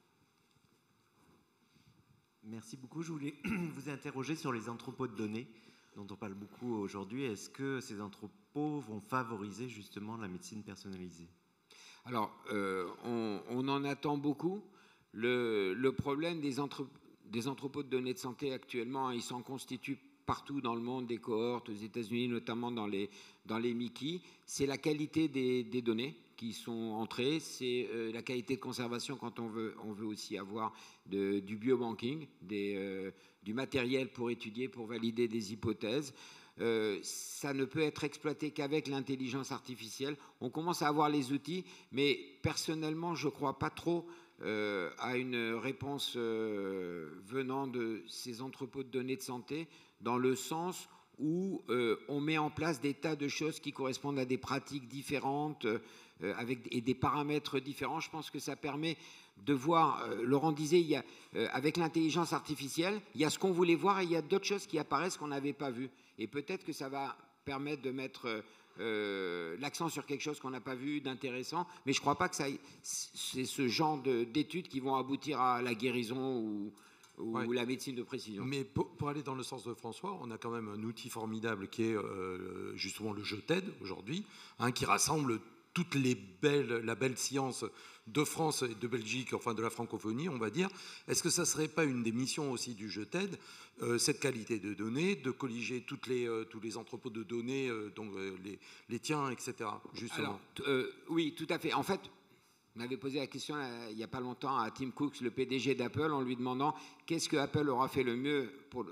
Merci beaucoup. Je voulais vous interroger sur les entrepôts de données dont on parle beaucoup aujourd'hui. Est-ce que ces entrepôts vont favoriser justement la médecine personnalisée? Alors, on en attend beaucoup. Le problème des entrepôts de données de santé actuellement, ils s'en constituent partout dans le monde, des cohortes, aux États-Unis, notamment dans les MICI. C'est la qualité des données qui sont entrées, c'est la qualité de conservation quand on veut aussi avoir du biobanking, du matériel pour étudier, pour valider des hypothèses. Ça ne peut être exploité qu'avec l'intelligence artificielle. On commence à avoir les outils, mais personnellement, je ne crois pas trop à une réponse venant de ces entrepôts de données de santé, dans le sens où on met en place des tas de choses qui correspondent à des pratiques différentes et des paramètres différents. Je pense que ça permet de voir, Laurent disait, avec l'intelligence artificielle, il y a ce qu'on voulait voir et il y a d'autres choses qui apparaissent qu'on n'avait pas vues. Et peut-être que ça va permettre de mettre l'accent sur quelque chose qu'on n'a pas vu d'intéressant, mais je ne crois pas que c'est ce genre d'études qui vont aboutir à la guérison ou la médecine de précision. Mais pour aller dans le sens de François, on a quand même un outil formidable qui est justement le jeu TED aujourd'hui, qui rassemble toute la belle science de France et de Belgique, enfin de la francophonie, on va dire. Est-ce que ça ne serait pas une des missions aussi du jeu TED, cette qualité de données, de colliger tous les entrepôts de données, donc les tiens, etc. Justement. Alors, oui, tout à fait. En fait, on avait posé la question il n'y a pas longtemps à Tim Cook, le PDG d'Apple, en lui demandant qu'est-ce que Apple aura fait le mieux pour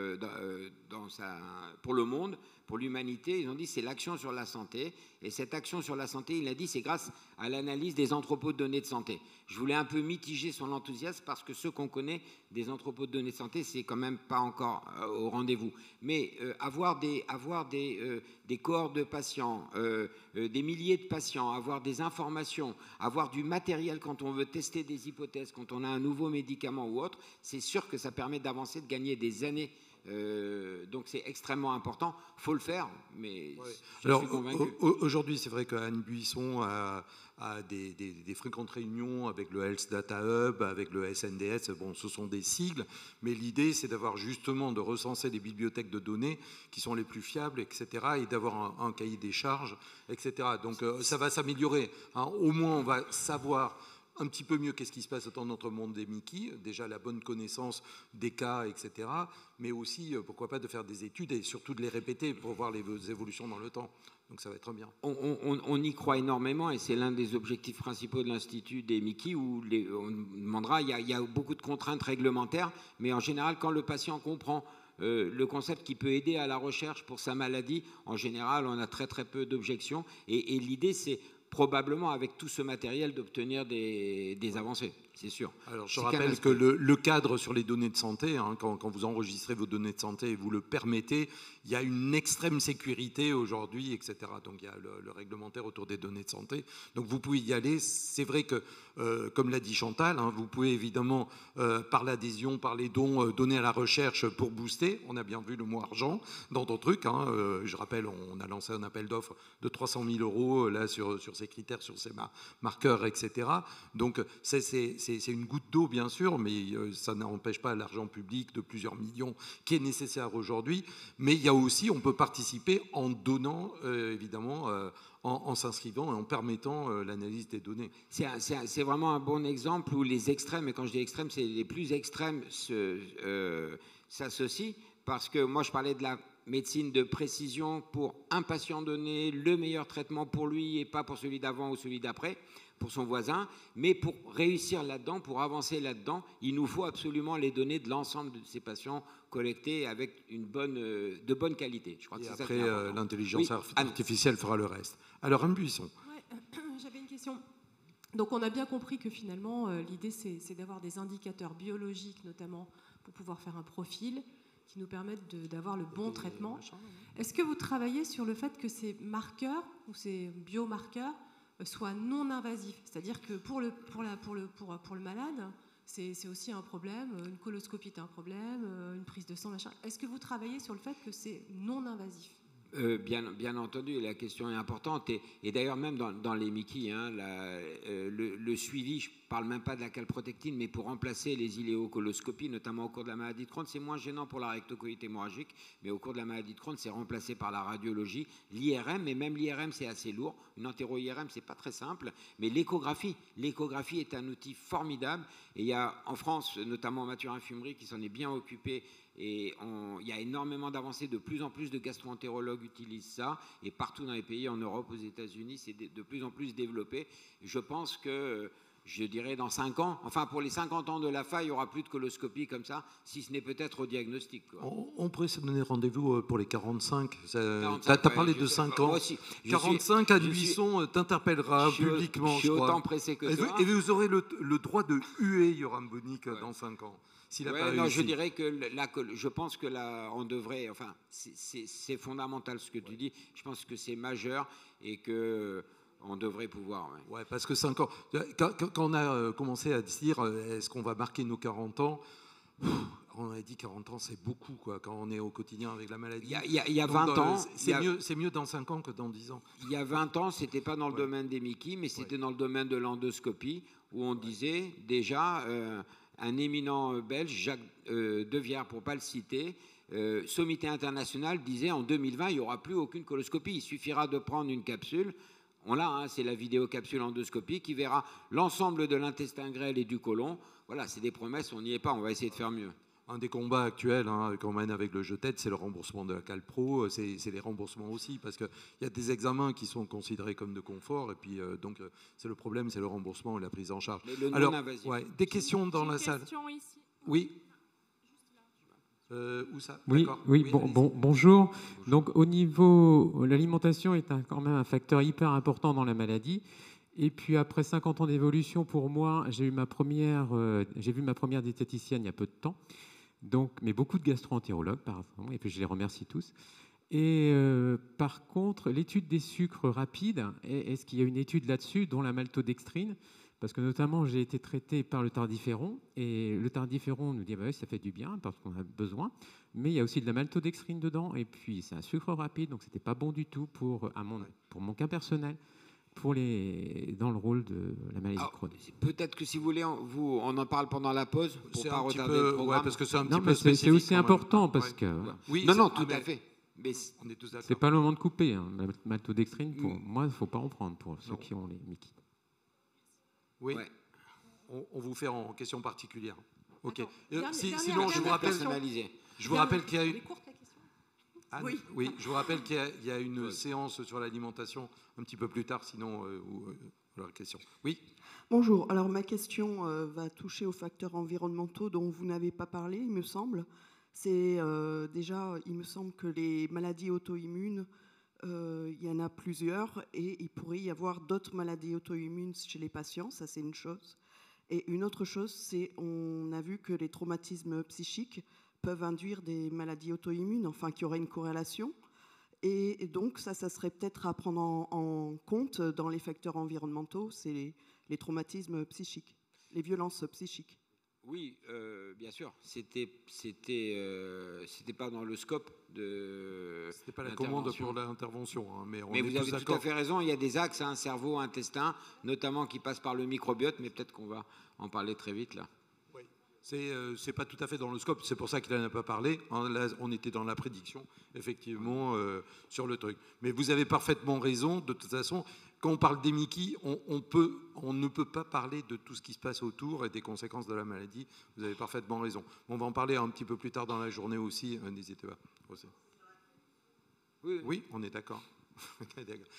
le monde, pour l'humanité. Ils ont dit c'est l'action sur la santé. Et cette action sur la santé, il a dit c'est grâce à l'analyse des entrepôts de données de santé. Je voulais un peu mitiger son enthousiasme parce que ceux qu'on connaît des entrepôts de données de santé, c'est quand même pas encore au rendez-vous. Mais avoir des cohortes de patients, des milliers de patients, avoir des informations, avoir du matériel quand on veut tester des hypothèses, quand on a un nouveau médicament ou autre, c'est sûr que ça permet d'avancer, de gagner des années. Donc c'est extrêmement important, il faut le faire, mais je suis convaincu. Aujourd'hui, c'est vrai qu'Anne Buisson a des fréquentes réunions avec le Health Data Hub, avec le SNDS, bon, ce sont des sigles, mais l'idée, c'est d'avoir justement de recenser des bibliothèques de données qui sont les plus fiables, etc., et d'avoir un cahier des charges, etc. Donc ça va s'améliorer. Au moins, on va savoir un petit peu mieux qu'est-ce qui se passe dans notre monde des MICI, déjà la bonne connaissance des cas, etc., mais aussi, pourquoi pas, de faire des études et surtout de les répéter pour voir les évolutions dans le temps. Donc ça va être bien. On y croit énormément et c'est l'un des objectifs principaux de l'Institut des MICI où on demandera, il y a beaucoup de contraintes réglementaires, mais en général, quand le patient comprend le concept qui peut aider à la recherche pour sa maladie, en général, on a très très peu d'objections et l'idée, c'est probablement avec tout ce matériel d'obtenir des avancées. c'est sûr. Alors, je rappelle que le cadre sur les données de santé, hein, quand vous enregistrez vos données de santé et vous le permettez, il y a une extrême sécurité aujourd'hui, etc. Donc, il y a le réglementaire autour des données de santé. Donc, vous pouvez y aller. C'est vrai que, comme l'a dit Chantal, hein, vous pouvez évidemment, par l'adhésion, par les dons, donner à la recherche pour booster. On a bien vu le mot argent dans ton truc. Hein. Je rappelle, on a lancé un appel d'offres de 300 000 € là, sur ces critères, sur ces marqueurs, etc. Donc, c'est une goutte d'eau, bien sûr, mais ça n'empêche pas l'argent public de plusieurs millions qui est nécessaire aujourd'hui. Mais il y a aussi, on peut participer en donnant, évidemment, en s'inscrivant et en permettant l'analyse des données. C'est vraiment un bon exemple où les extrêmes, et quand je dis extrêmes, c'est les plus extrêmes s'associent, parce que moi, je parlais de la médecine de précision pour un patient donné, le meilleur traitement pour lui et pas pour celui d'avant ou celui d'après, pour son voisin, mais pour réussir là-dedans, pour avancer là-dedans, il nous faut absolument les données de l'ensemble de ces patients collectés avec de bonne qualité. Je crois que et c'est après, ça l'intelligence artificielle fera le reste. Alors, Anne Buisson. Ouais, j'avais une question. Donc, on a bien compris que finalement, l'idée, c'est d'avoir des indicateurs biologiques, notamment, pour pouvoir faire un profil qui nous permettent d'avoir le bon traitement. Est-ce que vous travaillez sur le fait que ces marqueurs ou ces biomarqueurs soient non invasifs? C'est-à-dire que pour le malade, c'est aussi un problème, une coloscopie est un problème, une prise de sang, machin. Est-ce que vous travaillez sur le fait que c'est non invasif? Bien entendu, la question est importante. Et d'ailleurs, même dans les Mickey, hein, le suivi, je ne parle même pas de la calprotectine, mais pour remplacer les iléocoloscopies, notamment au cours de la maladie de Crohn, c'est moins gênant pour la rectocolite hémorragique, mais au cours de la maladie de Crohn, c'est remplacé par la radiologie, l'IRM, mais même l'IRM, c'est assez lourd. Une entéro-IRM, c'est pas très simple, mais l'échographie est un outil formidable. Et il y a en France, notamment Mathurin Fumery, qui s'en est bien occupé. Et il y a énormément d'avancées, de plus en plus de gastro-entérologues utilisent ça, et partout dans les pays, en Europe, aux États-Unis, c'est de plus en plus développé. Je pense que, je dirais dans 5 ans, enfin pour les 50 ans de la FA, il n'y aura plus de coloscopie comme ça, si ce n'est peut-être au diagnostic. On pourrait se donner rendez-vous pour les 45. Tu as parlé de 5 ans. Moi aussi. 45 à Buisson t'interpellera publiquement, je suis autant pressé que toi. Et vous aurez le droit de huer Yoram Bonic dans 5 ans. Je dirais que je pense que là, on devrait, enfin, c'est fondamental ce que tu dis. Je pense que c'est majeur et que on devrait pouvoir. Ouais, parce que 5 ans. Quand on a commencé à dire est-ce qu'on va marquer nos 40 ans, on a dit 40 ans, c'est beaucoup, quoi, quand on est au quotidien avec la maladie. Il y a 20 ans. C'est mieux dans 5 ans que dans 10 ans. Il y a 20 ans, ce n'était pas dans le domaine des Mickey, mais c'était dans le domaine de l'endoscopie, où on disait déjà. Un éminent belge, Jacques Devière, pour ne pas le citer, Sommité international disait en 2020, il n'y aura plus aucune coloscopie. Il suffira de prendre une capsule. On l'a, hein, c'est la vidéocapsule endoscopie qui verra l'ensemble de l'intestin grêle et du côlon. Voilà, c'est des promesses, on n'y est pas, on va essayer de faire mieux. Un des combats actuels qu'on mène avec le JETED, c'est le remboursement de la Calpro, c'est les remboursements aussi, parce qu'il y a des examens qui sont considérés comme de confort, et puis donc c'est le problème, c'est le remboursement et la prise en charge. Alors, des questions dans la salle. Ici. Oui. Où ça? Oui, bonjour. Donc au niveau, l'alimentation est quand même un facteur hyper important dans la maladie. Et puis après 50 ans d'évolution, pour moi, j'ai vu ma première diététicienne il y a peu de temps. Donc, mais beaucoup de gastro-entérologues, par exemple, et puis je les remercie tous. Et par contre, l'étude des sucres rapides, est-ce qu'il y a une étude là-dessus, dont la maltodextrine? Parce que notamment, j'ai été traité par le tardiféron, et le tardiféron nous dit bah oui, ça fait du bien parce qu'on a besoin, mais il y a aussi de la maltodextrine dedans, et puis c'est un sucre rapide, donc c'était pas bon du tout pour mon cas personnel. Dans le rôle de la maladie de Crohn. Peut-être que si vous voulez, on en parle pendant la pause pour ne pas retarder le programme. Ouais, parce que c'est un petit peu spécifique. C'est aussi important parce que... Oui, tout à fait. Mais on est tous d'accord. C'est pas le moment de couper. Hein. La maltodextrine, pour moi, il ne faut pas en prendre pour ceux qui ont les Mickey. Oui. Ouais. On vous fait en question particulière. Ok. Sinon, je vous rappelle qu'il y a une... Anne, oui, je vous rappelle qu'il y a une séance sur l'alimentation un petit peu plus tard, sinon, la question. Oui. Bonjour. Alors, ma question va toucher aux facteurs environnementaux dont vous n'avez pas parlé, il me semble. C'est déjà, il me semble que les maladies auto-immunes, il y en a plusieurs et il pourrait y avoir d'autres maladies auto-immunes chez les patients, ça c'est une chose. Et une autre chose, c'est on a vu que les traumatismes psychiques peuvent induire des maladies auto-immunes, enfin qu'il y aurait une corrélation. Et donc ça serait peut-être à prendre en compte dans les facteurs environnementaux, c'est les traumatismes psychiques, les violences psychiques. Oui, bien sûr. C'était pas dans le scope de. C'était pas la commande pour l'intervention, hein, mais on mais est vous tous avez tout d'accord. à fait raison. Il y a des axes, hein, cerveau, intestin, notamment qui passent par le microbiote, mais peut-être qu'on va en parler très vite là. Oui. C'est pas tout à fait dans le scope. C'est pour ça qu'il n'en a pas parlé. Là, on était dans la prédiction, effectivement, sur le truc. Mais vous avez parfaitement raison. De toute façon, quand on parle d'EMICI, on ne peut pas parler de tout ce qui se passe autour et des conséquences de la maladie. Vous avez parfaitement raison. On va en parler un petit peu plus tard dans la journée aussi. N'hésitez pas. Oui, on est d'accord.